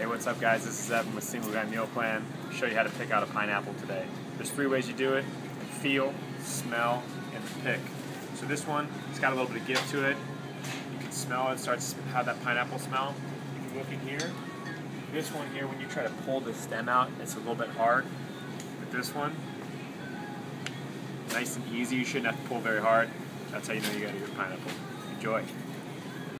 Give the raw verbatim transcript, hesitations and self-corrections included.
Hey, what's up guys? This is Evan with Single Guy Meal Plan. I'll show you how to pick out a pineapple today. There's three ways you do it: feel, smell, and pick. So this one, it's got a little bit of give to it. You can smell it, starts to have that pineapple smell. If you look in here, this one here, when you try to pull the stem out, it's a little bit hard. But this one, nice and easy. You shouldn't have to pull very hard. That's how you know you got a good pineapple. Enjoy.